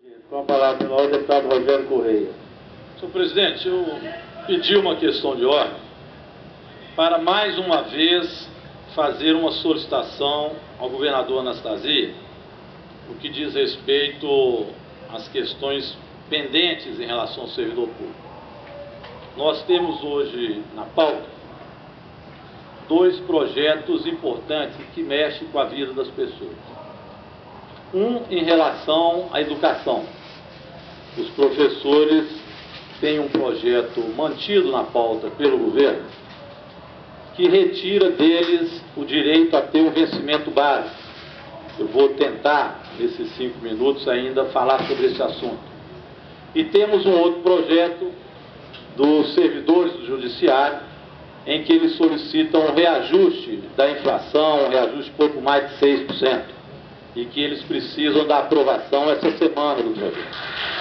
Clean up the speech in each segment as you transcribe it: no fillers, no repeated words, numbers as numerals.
Com a palavra, o deputado Rogério Correia. Senhor presidente, eu pedi uma questão de ordem para mais uma vez fazer uma solicitação ao governador Anastasia, no que diz respeito às questões pendentes em relação ao servidor público. Nós temos hoje na pauta dois projetos importantes que mexem com a vida das pessoas. Um em relação à educação. Os professores têm um projeto mantido na pauta pelo governo que retira deles o direito a ter um vencimento básico. Eu vou tentar, nesses 5 minutos ainda, falar sobre esse assunto. E temos um outro projeto dos servidores do judiciário, em que eles solicitam um reajuste da inflação, um reajuste de pouco mais de 6%, e que eles precisam da aprovação essa semana do projeto.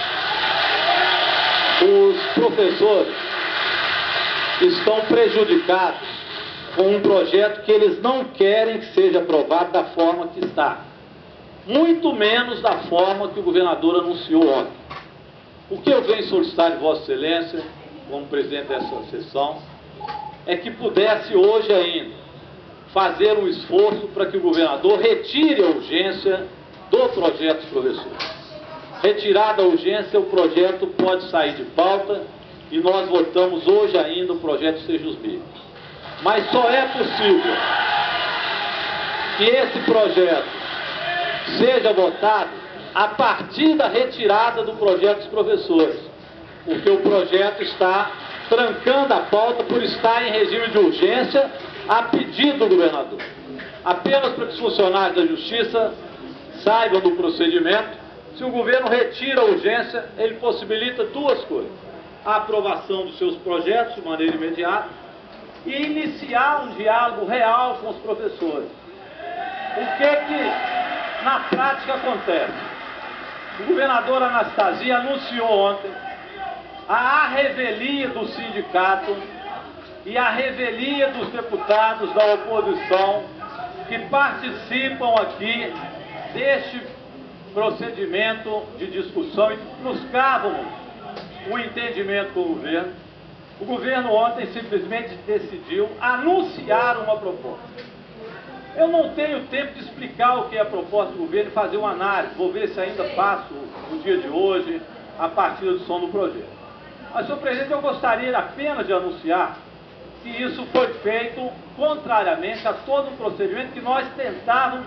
Os professores estão prejudicados com um projeto que eles não querem que seja aprovado da forma que está, muito menos da forma que o governador anunciou ontem. O que eu venho solicitar de Vossa Excelência, como presidente dessa sessão, é que pudesse hoje ainda fazer um esforço para que o governador retire a urgência do projeto dos professores. Retirada a urgência, o projeto pode sair de pauta e nós votamos hoje ainda o projeto Sejusmir. Mas só é possível que esse projeto seja votado a partir da retirada do projeto dos professores, porque o projeto está trancando a pauta por estar em regime de urgência a pedido do governador. Apenas para que os funcionários da Justiça saibam do procedimento, se o governo retira a urgência, ele possibilita duas coisas: a aprovação dos seus projetos de maneira imediata e iniciar um diálogo real com os professores. O que na prática acontece? O governador Anastasia anunciou ontem a revelia do sindicato e a revelia dos deputados da oposição que participam aqui deste procedimento de discussão e buscavam o entendimento com o governo. O governo ontem simplesmente decidiu anunciar uma proposta. Eu não tenho tempo de explicar o que é a proposta do governo e fazer uma análise. Vou ver se ainda faço no dia de hoje a partir do som do projeto. Mas, senhor presidente, eu gostaria apenas de anunciar que isso foi feito contrariamente a todo o procedimento que nós tentávamos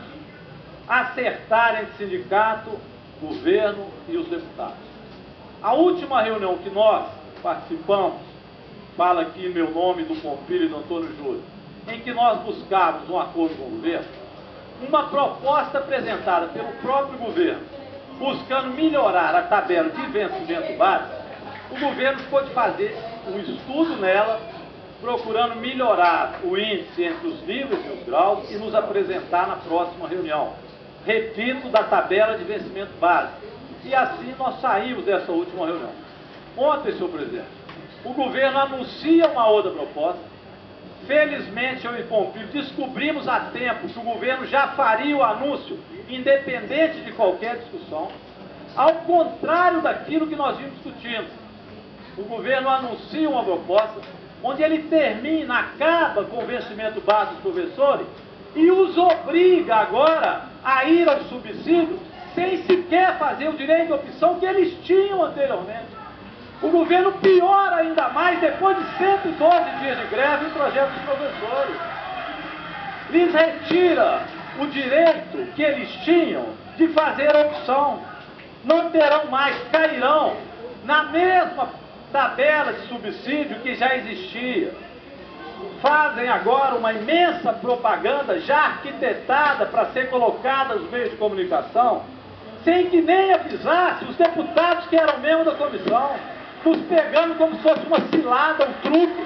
acertar entre sindicato, governo e os deputados. A última reunião que nós participamos, fala aqui em meu nome, do Pompilho e do Antônio Júlio, em que nós buscávamos um acordo com o governo, uma proposta apresentada pelo próprio governo, buscando melhorar a tabela de vencimento básico. O governo pôde fazer um estudo nela, procurando melhorar o índice entre os níveis e os graus e nos apresentar na próxima reunião. Repito, da tabela de vencimento básico. E assim nós saímos dessa última reunião. Ontem, senhor presidente, o governo anuncia uma outra proposta. Felizmente, eu e Pompilho descobrimos a tempo que o governo já faria o anúncio, independente de qualquer discussão, ao contrário daquilo que nós vimos discutindo. O governo anuncia uma proposta onde ele termina, acaba com o vencimento básico dos professores e os obriga agora a ir ao subsídio sem sequer fazer o direito de opção que eles tinham anteriormente. O governo piora ainda mais depois de 112 dias de greve o projeto dos professores. Lhes retira o direito que eles tinham de fazer a opção. Não terão mais, cairão na mesma tabela de subsídio que já existia. Fazem agora uma imensa propaganda já arquitetada para ser colocada nos meios de comunicação, sem que nem avisasse os deputados que eram membros da comissão, nos pegando como se fosse uma cilada, um truque.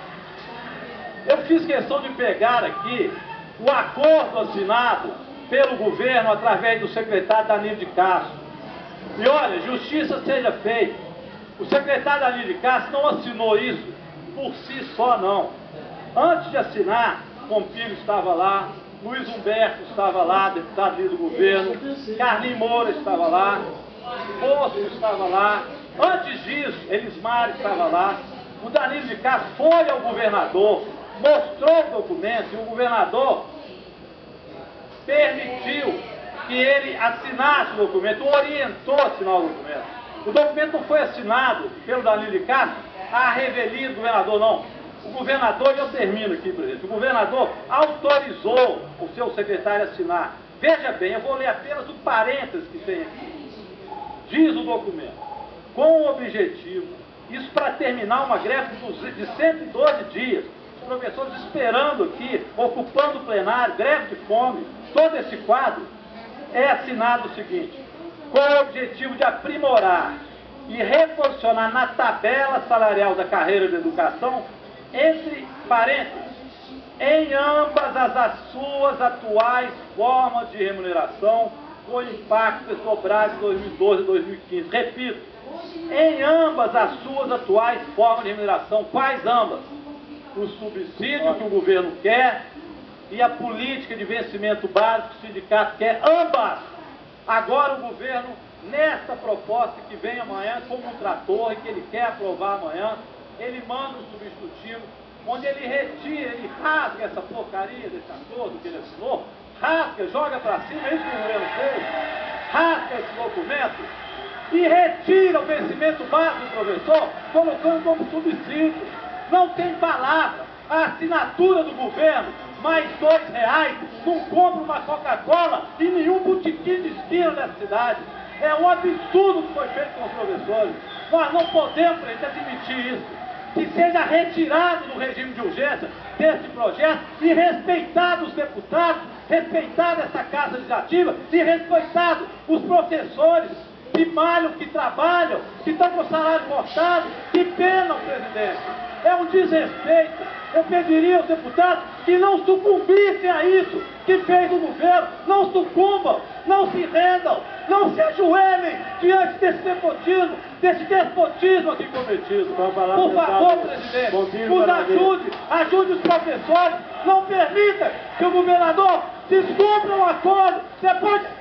Eu fiz questão de pegar aqui o acordo assinado pelo governo através do secretário Danilo de Castro. E olha, justiça seja feita. O secretário Danilo de Castro não assinou isso por si só, não. Antes de assinar, Pompilho estava lá, Luiz Humberto estava lá, deputado líder do governo, Carlinhos Moura estava lá, Bosco estava lá, antes disso, Elismar estava lá, o Danilo de Castro foi ao governador, mostrou o documento e o governador permitiu que ele assinasse o documento, orientou a assinar o documento. O documento não foi assinado pelo Danilo de Castro à revelia do governador, não. O governador, e eu termino aqui, presidente, o governador autorizou o seu secretário a assinar. Veja bem, eu vou ler apenas o parênteses que tem aqui. Diz o documento, com o objetivo, isso para terminar uma greve de 112 dias, os professores esperando aqui, ocupando o plenário, greve de fome, todo esse quadro, é assinado o seguinte, com o objetivo de aprimorar e reposicionar na tabela salarial da carreira de educação, entre parênteses, em ambas as suas atuais formas de remuneração, com impacto desdobrado de 2012 e 2015. Repito, em ambas as suas atuais formas de remuneração. Quais ambas? O subsídio que o governo quer e a política de vencimento básico que o sindicato quer. Ambas! Agora o governo, nesta proposta que vem amanhã como um trator e que ele quer aprovar amanhã, ele manda um substitutivo, onde ele retira, ele rasga essa porcaria desse acordo que ele assinou, rasga, joga para cima, é isso que o governo fez, rasga esse documento e retira o vencimento básico do professor, colocando como subsídio. Não tem palavra, a assinatura do governo, mais R$2, não compra uma Coca-Cola e nenhum botequim de esquina dessa cidade. É um absurdo o que foi feito com os professores. Nós não podemos, presidente, admitir isso. Que seja retirado do regime de urgência desse projeto e respeitado os deputados, respeitado essa Casa Legislativa e respeitado os professores que malham, que trabalham, que estão com o salário cortado, que penam, presidente. É um desrespeito. Eu pediria aos deputados que não sucumbissem a isso que fez o governo, não sucumbam, não se rendam, não se ajoelhem diante desse despotismo aqui cometido. Por favor, presidente, nos ajude os professores, não permita que o governador descumpra um acordo depois de